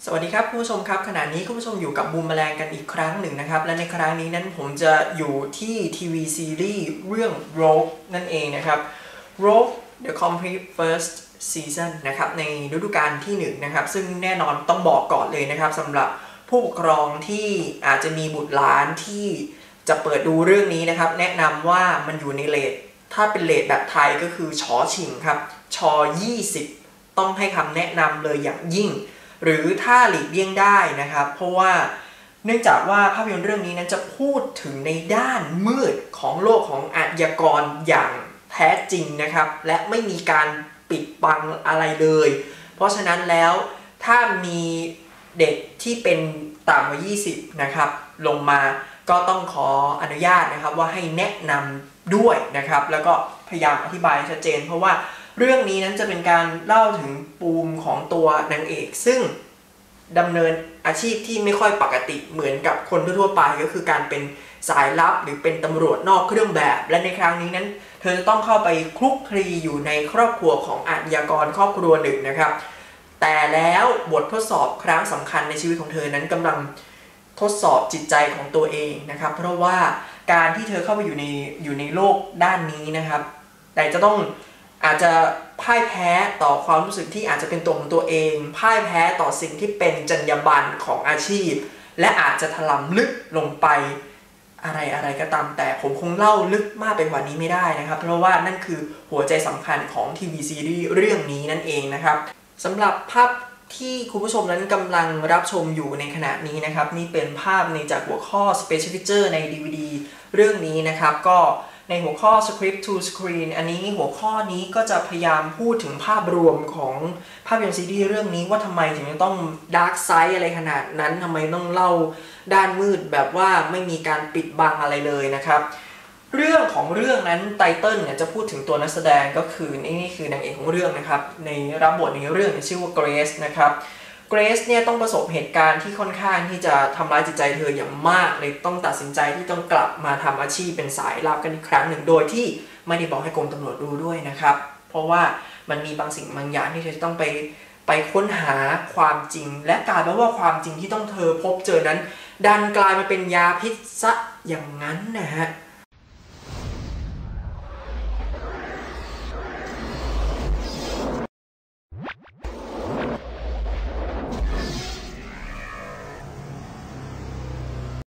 สวัสดีครับคุณผู้ชมครับขณะนี้คุณผู้ชมอยู่กับบูมแมลงกันอีกครั้งหนึ่งนะครับและในครั้งนี้นั้นผมจะอยู่ที่ทีวีซีรีส์เรื่อง Rogue นั่นเองนะครับ Rogue The Complete First Season นะครับในฤดูกาลที่1นะครับซึ่งแน่นอนต้องบอกก่อนเลยนะครับสำหรับผู้ปกครองที่อาจจะมีบุตรหลานที่จะเปิดดูเรื่องนี้นะครับแนะนำว่ามันอยู่ในเรทถ้าเป็นเรทแบบไทยก็คือชอชิงครับช20ต้องให้คำแนะนำเลยอย่างยิ่งหรือถ้าหลีกเลี่ยงได้นะครับเพราะว่าเนื่องจากว่าภาพยนตร์เรื่องนี้นั้นจะพูดถึงในด้านมืดของโลกของอาชญากรอย่างแท้จริงนะครับและไม่มีการปิดบังอะไรเลยเพราะฉะนั้นแล้วถ้ามีเด็กที่เป็นต่ำกว่า20นะครับลงมาก็ต้องขออนุญาตนะครับว่าให้แนะนำด้วยนะครับแล้วก็พยายามอธิบายชัดเจนเพราะว่าเรื่องนี้นั้นจะเป็นการเล่าถึงปูมของตัวนางเอกซึ่งดำเนินอาชีพที่ไม่ค่อยปกติเหมือนกับคนทั่วไปก็คือการเป็นสายลับหรือเป็นตำรวจนอกเครื่องแบบและในครั้งนี้นั้นเธอจะต้องเข้าไปคลุกคลีอยู่ในครอบครัวของอาชญากรครอบครัวหนึ่งนะครับแต่แล้วบททดสอบครั้งสำคัญในชีวิตของเธอนั้นกำลังทดสอบจิตใจของตัวเองนะครับเพราะว่าการที่เธอเข้าไปอยู่ในโลกด้านนี้นะครับแต่จะต้องอาจจะพ่ายแพ้ต่อความรู้สึกที่อาจจะเป็นตัวของตัวเองพ่ายแพ้ต่อสิ่งที่เป็นจรรยาบรรณของอาชีพและอาจจะถลำลึกลงไปอะไรก็ตามแต่ผมคงเล่าลึกมากไปกว่านี้ไม่ได้นะครับเพราะว่านั่นคือหัวใจสำคัญของทีวีซีรีส์เรื่องนี้นั่นเองนะครับสำหรับภาพที่คุณผู้ชมนั้นกำลังรับชมอยู่ในขณะนี้นะครับนี่เป็นภาพในจากหัวข้อ Special Feature ใน DVD เรื่องนี้นะครับก็ในหัวข้อ Script to Screen อันนี้หัวข้อนี้ก็จะพยายามพูดถึงภาพรวมของภาพยนตร์ซีรีส์เรื่องนี้ว่าทำไมถึงต้องดาร์กไซด์อะไรขนาดนั้นทำไมต้องเล่าด้านมืดแบบว่าไม่มีการปิดบังอะไรเลยนะครับเรื่องของเรื่องนั้นไตเติ้ลเนี่ยจะพูดถึงตัวนักแสดงก็คือนี่คือนางเอกของเรื่องนะครับในรับบทในเรื่องชื่อว่าเกรซนะครับเกรซเนี่ยต้องประสบเหตุการณ์ที่ค่อนข้างที่จะทำร้ายจิตใจเธออย่างมากเลยต้องตัดสินใจที่ต้องกลับมาทำอาชีพเป็นสายลับกันอีกครั้งหนึ่งโดยที่ไม่ได้บอกให้กรมตำรวจรู้ด้วยนะครับเพราะว่ามันมีบางสิ่งบางอย่างที่เธอจะต้องไปค้นหาความจริงและกลายเป็นว่าความจริงที่ต้องเธอพบเจอนั้นดันกลายมาเป็นยาพิษซะอย่างนั้นนะฮะ